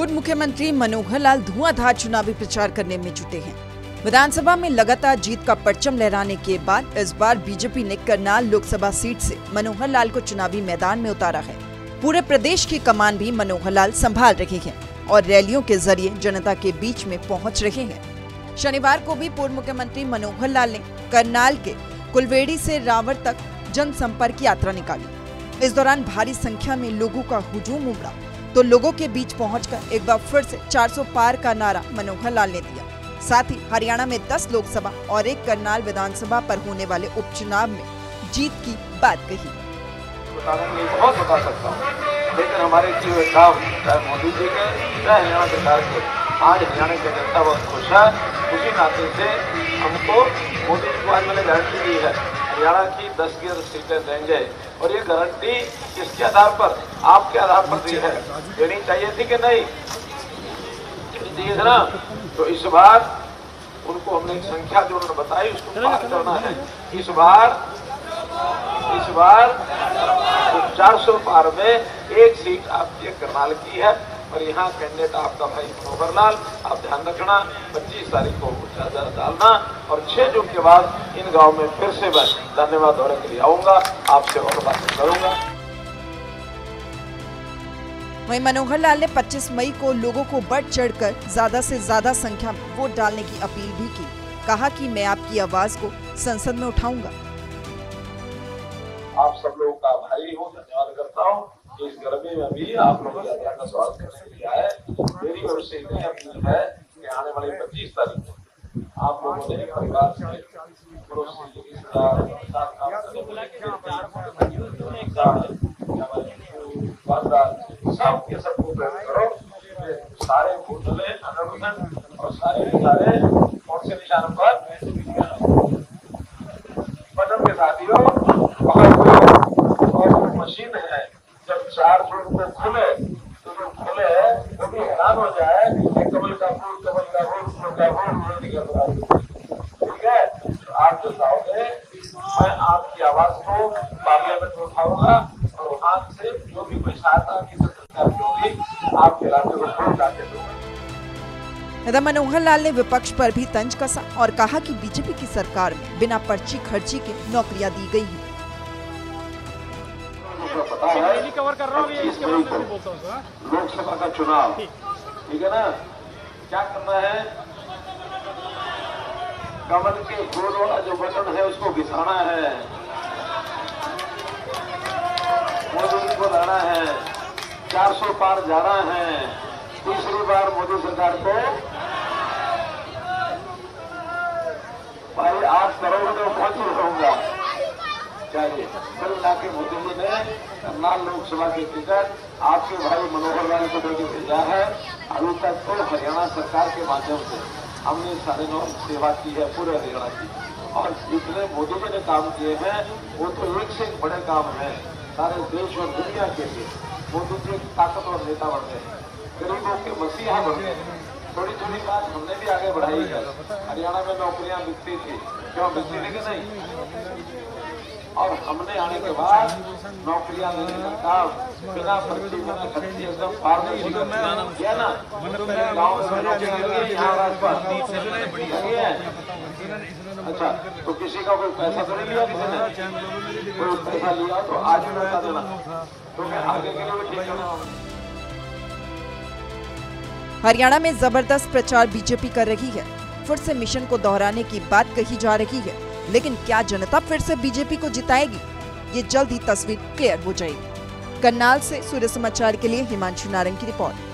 पूर्व मुख्यमंत्री मनोहर लाल धुआंधार चुनावी प्रचार करने में जुटे हैं। विधानसभा में लगातार जीत का परचम लहराने के बाद इस बार बीजेपी ने करनाल लोकसभा सीट से मनोहर लाल को चुनावी मैदान में उतारा है। पूरे प्रदेश की कमान भी मनोहर लाल संभाल रहे हैं और रैलियों के जरिए जनता के बीच में पहुंच रहे हैं। शनिवार को भी पूर्व मुख्यमंत्री मनोहर लाल ने करनाल के कुलवेड़ी से रावण तक जनसंपर्क यात्रा निकाली। इस दौरान भारी संख्या में लोगों का हुजूम उमड़ा तो लोगों के बीच पहुंचकर एक बार फिर से 400 पार का नारा मनोहर लाल ने दिया। साथ ही हरियाणा में 10 लोकसभा और 1 करनाल विधानसभा पर होने वाले उपचुनाव में जीत की बात कही। बहुत बता सकता हूँ, लेकिन हमारे किए हुए काम चाहे मोदी जी के चाहे हरियाणा सरकार के, आज हरियाणा की जनता बहुत खुश है। उसी नाते से हमको मोदी जी को आज मैंने गारंटी दी है हरियाणा की 10 की 10 सीटें देंगे, और ये गारंटी किसके आधार पर, आपके आधार पर दी है। देनी चाहिए थी कि नहीं, चाहिए था ना। तो इस बार उनको हमने एक संख्या जो उन्होंने बताई उसको पार करना है। इस बार 400 पार में 1 सीट आपकी करनाल की है, और यहाँ कैंडिडेट आपका भाई मनोहर लाल। आप ध्यान रखना 25 तारीख को चादर डालना, और 6 जून के बाद इन गांव में फिर से मैं धन्यवाद दौरे के लिए आऊंगा, आपसे और बात करूंगा। वहीं मनोहर लाल ने 25 मई को लोगों को बढ़ चढ़कर ज्यादा से ज्यादा संख्या में वोट डालने की अपील भी की। कहा कि मैं आपकी आवाज को संसद में उठाऊंगा। आप सब लोगों का आभारी हूँ, धन्यवाद करता हूँ। इस गर्मी में भी आप लोग यात्रा का स्वागत करने के लिए आए। मेरी ओर से इतनी अपील है कि आने वाली 25 तारीख को आप लोगों ने परिवार से, पड़ोसी, रिश्तेदार, साथ काम करने सबके सबको प्रेरित करो। सारे वोट डालें 100% और सारे कौन से निशान पर बटन के साथियों, और मशीन है जब 4 जून को खुले तो जो खुले वो भी हैरान हो जाए कमल का फूल, कमल का फूल, का फूल निकल रहा है। ठीक है, तो आप जो चाहोगे मैं आपकी आवाज को पार्लियामेंट में उठाऊंगा, और वहां से जो भी कोई सहायता की सरकार होगी आपके राज्य को पहुंचा के दूंगा। मनोहर लाल ने विपक्ष पर भी तंज कसा और कहा कि बीजेपी की सरकार में बिना पर्ची खर्ची के नौकरियां दी गई हैं। कवर कर रहा हूँ लोकसभा का चुनाव, ठीक है ना। क्या करना है, कमल के फूल वाला जो बटन है उसको घिसाना है, मोदी को लाना है, 400 पार जाना है, तीसरी बार मोदी सरकार को भाई 8 करोड़ तो पहुंच रहूंगा चाहिए। कल लाके मोदी जी ने करनाल लोकसभा के टिकट आपके भाई मनोहर लाल को देकर भेजा है। अभी तक तो हरियाणा सरकार के माध्यम से हमने 9.5 सेवा की है पूरे हरियाणा की, और जितने मोदी जी ने काम किए हैं वो तो एक से एक बड़े काम हैं सारे देश और दुनिया के लिए। मोदी जी एक ताकतवर नेता बन गए, गरीबों के मसीहा बन गए। थोड़ी थोड़ी बात हमने भी आगे बढ़ाई है। हरियाणा में नौकरियां बिकती थी, क्यों बिकती थी कि नहीं, और हमने आने के बाद नौकरियां देने का काम बिना पर्ची बिना खर्ची एकदम पारदर्शी किया ना। गाँव में नौकरियां लगी, यहाँ लगी है। अच्छा, तो किसी का कोई पैसा तो नहीं लिया, किसी ने कोई पैसा लिया तो आज भी बता देना, तो मैं आगे के लिए भी ठीक करना। हरियाणा में जबरदस्त प्रचार बीजेपी कर रही है। फिर से मिशन को दोहराने की बात कही जा रही है, लेकिन क्या जनता फिर से बीजेपी को जिताएगी, ये जल्द ही तस्वीर क्लियर हो जाएगी। करनाल से सूर्य समाचार के लिए हिमांशु नारंग की रिपोर्ट।